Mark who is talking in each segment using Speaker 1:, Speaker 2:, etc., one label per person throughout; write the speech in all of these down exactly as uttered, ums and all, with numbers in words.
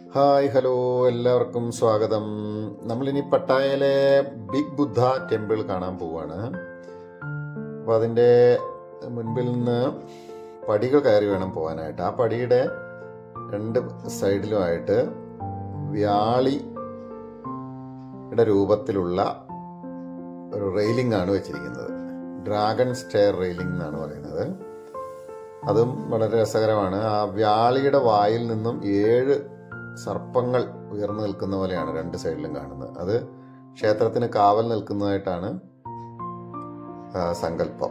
Speaker 1: Hi hello എല്ലാവർക്കും സ്വാഗതം. നമ്മളിനി പട്ടായയിലെ ബിഗ് ബുദ്ധ ടെമ്പിൾ കാണാൻ പോവുകയാണ്. അപ്പോൾ അതിൻ്റെ മുൻപിൽ നിന്ന് പടികൾ കയറി വേണം പോകാനായിട്ട്. ആ പടിയുടെ രണ്ട് സൈഡിലുമായിട്ട് വ്യാളിയുടെ രൂപത്തിലുള്ള ഒരു റെയിലിംഗ് ആണ് വെച്ചിരിക്കുന്നത്. ഡ്രാഗൺ സ്റ്റെയർ റെയിലിംഗ് എന്നാണ് പറയുന്നത്. അതും വളരെ രസകരമാണ്. ആ വ്യാളിയുടെ വായിൽ നിന്നും ഏഴ് സർപ്പങ്ങൾ ഉയർന്നു നിൽക്കുന്ന പോലെയാണ് രണ്ട് സൈഡിലും കാണുന്നത്. അത് ക്ഷേത്രത്തിന് കാവൽ നിൽക്കുന്നതായിട്ടാണ് സങ്കല്പം.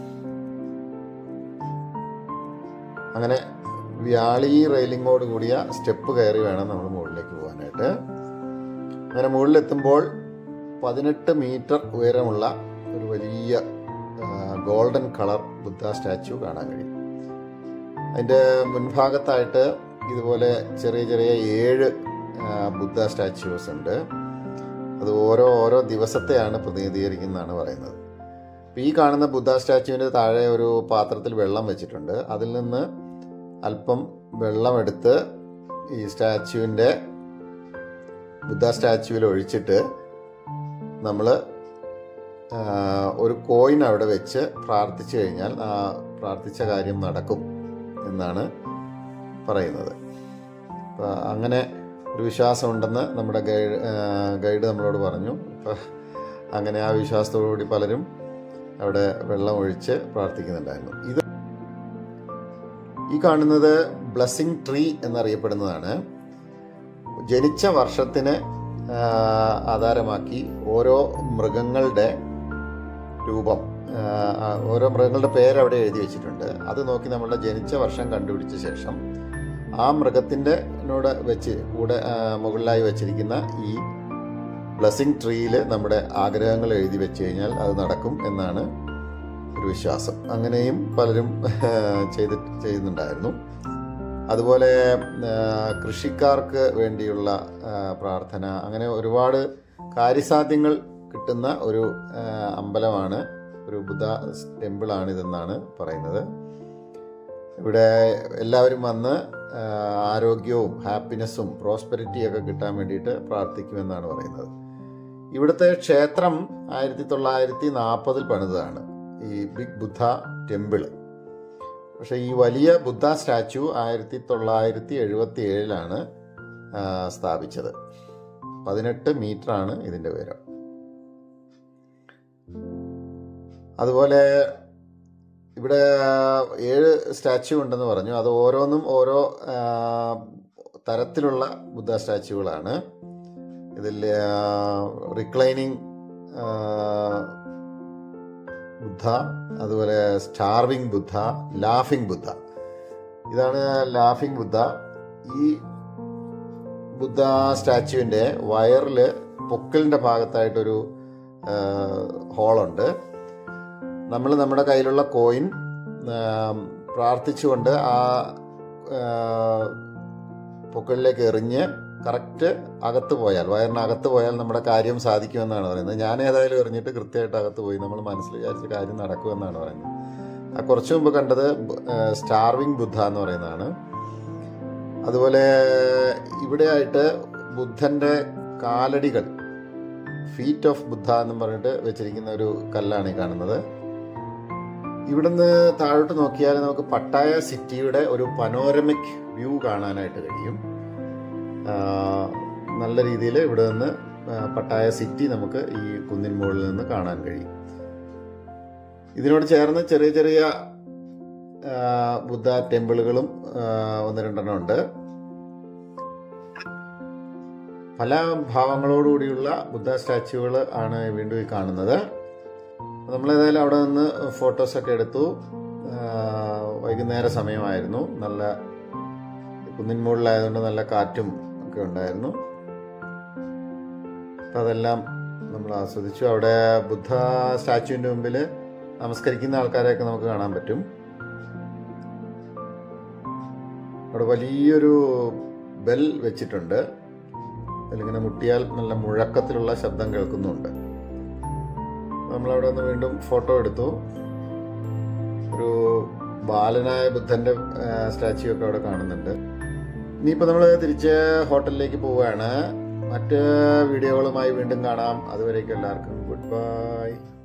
Speaker 1: അങ്ങനെ വ്യാളി റെയിലിങ്ങോട് കൂടിയ സ്റ്റെപ്പ് കയറി വേണം നമ്മൾ മുകളിലേക്ക് പോകാനായിട്ട്. അങ്ങനെ മുകളിലെത്തുമ്പോൾ പതിനെട്ട് മീറ്റർ ഉയരമുള്ള ഒരു വലിയ ഗോൾഡൻ കളർ ബുദ്ധ സ്റ്റാച്ചു കാണാൻ കഴിയും. അതിൻ്റെ മുൻഭാഗത്തായിട്ട് ഇതുപോലെ ചെറിയ ചെറിയ ഏഴ് ബുദ്ധ സ്റ്റാച്യൂസ് ഉണ്ട്. അത് ഓരോ ഓരോ ദിവസത്തെയാണ് പ്രതിനിധീകരിക്കുന്നതാണ് പറയുന്നത്. അപ്പം ഈ കാണുന്ന ബുദ്ധ സ്റ്റാച്യുവിൻ്റെ താഴെ ഒരു പാത്രത്തിൽ വെള്ളം വെച്ചിട്ടുണ്ട്. അതിൽ നിന്ന് അല്പം വെള്ളമെടുത്ത് ഈ സ്റ്റാച്യുവിൻ്റെ ബുദ്ധ സ്റ്റാച്യുവിൽ ഒഴിച്ചിട്ട് നമ്മൾ ഒരു കോയിൻ അവിടെ വെച്ച് പ്രാർത്ഥിച്ചു കഴിഞ്ഞാൽ ആ പ്രാർത്ഥിച്ച കാര്യം നടക്കും എന്നാണ് പറയുന്നത്. അപ്പം അങ്ങനെ ഒരു വിശ്വാസം ഉണ്ടെന്ന് നമ്മുടെ ഗൈഡ് ഗൈഡ് നമ്മളോട് പറഞ്ഞു. അപ്പം അങ്ങനെ ആ വിശ്വാസത്തോടുകൂടി പലരും അവിടെ വെള്ളം ഒഴിച്ച് പ്രാർത്ഥിക്കുന്നുണ്ടായിരുന്നു. ഇത് ഈ കാണുന്നത് ബ്ലെസ്സിങ് ട്രീ എന്നറിയപ്പെടുന്നതാണ്. ജനിച്ച വർഷത്തിന് ആധാരമാക്കി ഓരോ മൃഗങ്ങളുടെ രൂപം, ഓരോ മൃഗങ്ങളുടെ പേര് അവിടെ എഴുതി വെച്ചിട്ടുണ്ട്. അത് നോക്കി നമ്മളുടെ ജനിച്ച വർഷം കണ്ടുപിടിച്ച ശേഷം ആ മൃഗത്തിൻ്റെ നോട് വെച്ച് കൂടെ മുകളിലായി വെച്ചിരിക്കുന്ന ഈ ബ്ലെസ്സിങ് ട്രീയിൽ നമ്മുടെ ആഗ്രഹങ്ങൾ എഴുതി വെച്ച് കഴിഞ്ഞാൽ അത് നടക്കും എന്നാണ് ഒരു വിശ്വാസം. അങ്ങനെയും പലരും ചെയ്ത് ചെയ്യുന്നുണ്ടായിരുന്നു. അതുപോലെ കൃഷിക്കാർക്ക് വേണ്ടിയുള്ള പ്രാർത്ഥന, അങ്ങനെ ഒരുപാട് കാര്യസാധ്യങ്ങൾ കിട്ടുന്ന ഒരു അമ്പലമാണ്, ഒരു ബുദ്ധ ടെമ്പിളാണിതെന്നാണ് പറയുന്നത്. ഇവിടെ എല്ലാവരും വന്ന് ആരോഗ്യവും ഹാപ്പിനെസ്സും പ്രോസ്പെരിറ്റിയൊക്കെ കിട്ടാൻ വേണ്ടിയിട്ട് പ്രാർത്ഥിക്കുമെന്നാണ് പറയുന്നത്. ഇവിടുത്തെ ക്ഷേത്രം ആയിരത്തി തൊള്ളായിരത്തി നാൽപ്പതിൽ പണിതാണ്, ഈ ബിഗ് ബുദ്ധ ടെമ്പിള്. പക്ഷേ ഈ വലിയ ബുദ്ധ സ്റ്റാച്ചു ആയിരത്തി തൊള്ളായിരത്തി എഴുപത്തി ഏഴിലാണ് സ്ഥാപിച്ചത്. പതിനെട്ട് മീറ്ററാണ് ഇതിൻ്റെ ഉയരം. അതുപോലെ ഇവിടെ ഏഴ് സ്റ്റാച്യു ഉണ്ടെന്ന് പറഞ്ഞു. അത് ഓരോന്നും ഓരോ തരത്തിലുള്ള ബുദ്ധ സ്റ്റാച്യുകളാണ്. ഇതിൽ റിക്ലൈനിങ് ബുദ്ധ, അതുപോലെ സ്റ്റാർവിങ് ബുദ്ധ, ലാഫിംഗ് ബുദ്ധ. ഇതാണ് ലാഫിംഗ് ബുദ്ധ. ഈ ബുദ്ധ സ്റ്റാച്യുവിൻ്റെ വയറിൽ പൊക്കിളിൻ്റെ ഭാഗത്തായിട്ടൊരു ഹോളുണ്ട്. നമ്മൾ നമ്മുടെ കയ്യിലുള്ള കോയിൻ പ്രാർത്ഥിച്ചുകൊണ്ട് ആ പൊക്കിളിലേക്ക് എറിഞ്ഞ് കറക്റ്റ് അകത്ത് പോയാൽ, വയറിനകത്ത് പോയാൽ നമ്മുടെ കാര്യം സാധിക്കുമെന്നാണ് പറയുന്നത്. ഞാൻ ഏതായാലും എറിഞ്ഞിട്ട് കൃത്യമായിട്ട് അകത്ത് പോയി. നമ്മൾ മനസ്സിൽ വിചാരിച്ച കാര്യം നടക്കുമെന്നാണ് പറയുന്നത്. ആ കുറച്ച് മുമ്പ് കണ്ടത് സ്റ്റാർവിംഗ് ബുദ്ധ എന്ന് പറയുന്നതാണ്. അതുപോലെ ഇവിടെയായിട്ട് ബുദ്ധൻ്റെ കാലടികൾ, ഫീറ്റ് ഓഫ് ബുദ്ധ എന്നും പറഞ്ഞിട്ട് വെച്ചിരിക്കുന്ന ഒരു കല്ലാണ് ഈ കാണുന്നത്. ഇവിടുന്ന് താഴോട്ട് നോക്കിയാൽ നമുക്ക് പട്ടായ സിറ്റിയുടെ ഒരു പനോരമിക് വ്യൂ കാണാനായിട്ട് കഴിയും. നല്ല രീതിയിൽ ഇവിടെ നിന്ന് പട്ടായ സിറ്റി നമുക്ക് ഈ കുന്നിൻ മുകളിൽ നിന്ന് കാണാൻ കഴിയും. ഇതിനോട് ചേർന്ന് ചെറിയ ചെറിയ ബുദ്ധ ടെമ്പിളുകളും ഒന്ന് രണ്ടെണ്ണം ഉണ്ട്. പല ഭാവങ്ങളോടുകൂടിയുള്ള ബുദ്ധ സ്റ്റാച്യുകൾ ആണ് വീണ്ടും ഈ കാണുന്നത്. നമ്മളേതായാലും അവിടെ നിന്ന് ഫോട്ടോസൊക്കെ എടുത്തു. വൈകുന്നേര സമയമായിരുന്നു. നല്ല കുന്നിൻ മുകളിലായതുകൊണ്ട് നല്ല കാറ്റും ഒക്കെ ഉണ്ടായിരുന്നു. അപ്പം അതെല്ലാം നമ്മൾ ആസ്വദിച്ചു. അവിടെ ബുദ്ധ സ്റ്റാച്യുവിൻ്റെ മുമ്പിൽ നമസ്കരിക്കുന്ന ആൾക്കാരെയൊക്കെ നമുക്ക് കാണാൻ പറ്റും. അവിടെ വലിയൊരു ബെൽ വെച്ചിട്ടുണ്ട്. അതിലിങ്ങനെ മുട്ടിയാൽ നല്ല മുഴക്കത്തിലുള്ള ശബ്ദം കേൾക്കുന്നുണ്ട്. നമ്മളവിടെ നിന്ന് വീണ്ടും ഫോട്ടോ എടുത്തു. ഒരു ബാലനായ ബുദ്ധൻ്റെ സ്റ്റാച്യു ഒക്കെ അവിടെ കാണുന്നുണ്ട്. ഇനിയിപ്പോൾ നമ്മൾ തിരിച്ച് ഹോട്ടലിലേക്ക് പോവുകയാണ്. മറ്റ് വീഡിയോകളുമായി വീണ്ടും കാണാം. അതുവരേക്കും എല്ലാവർക്കും ഗുഡ് ബൈ.